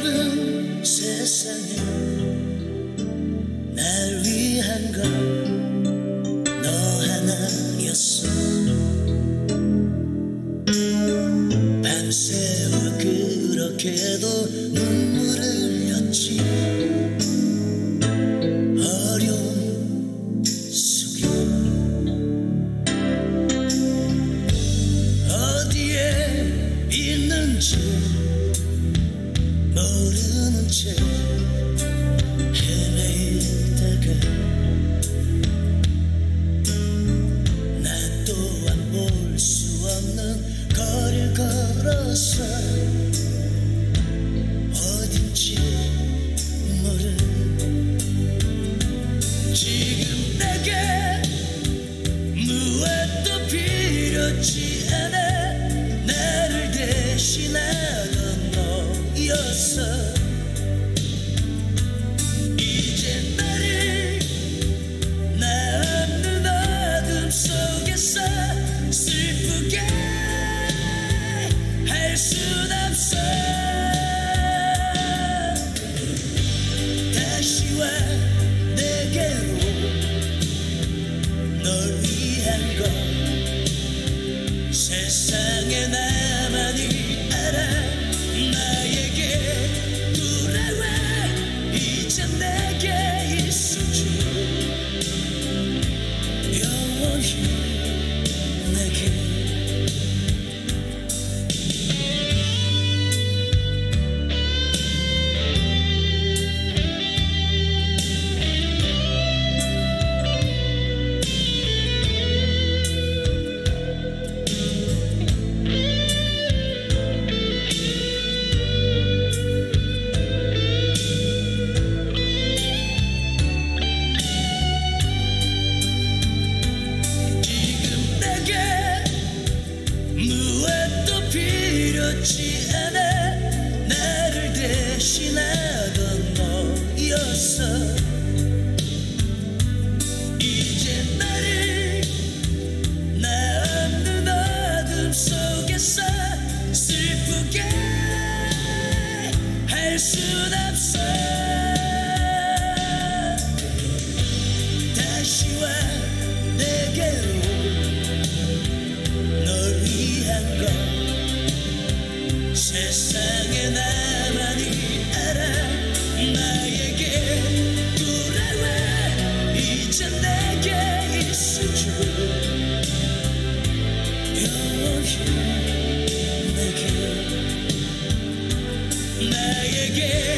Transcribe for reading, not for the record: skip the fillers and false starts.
넓은 세상에 날 위한 건 너 하나였어. 밤새워 그렇게도 눈물을 흘렸지. 어려움 속에 어디에 있는지 모르는 채 헤매다가 나 또한 볼 수 없는 거리를 걸어서 어딘지 모르는 지금 내게 무엇도 필요치 않아. 나를 대신하던 너였어. 이제 나를 나 없는 어둠 속에서 슬프게 할 순 없어. 다시 와 내게로. 널 위한 건 세상에 나만이 알아. 나에게 돌아와. 이제 내게 있어줘. 영원히 내게. 무엇도 필요치 않아. 나를 대신하던 너였어. 이제 나를 나 없는 어둠 속에서 슬프게 할 순 없어. 다시 와 내게로. 널 위한 건 세상에 나만이 알아. 나에게 돌아와. 이제 내게 있어줘. 영원히 내게. 나에게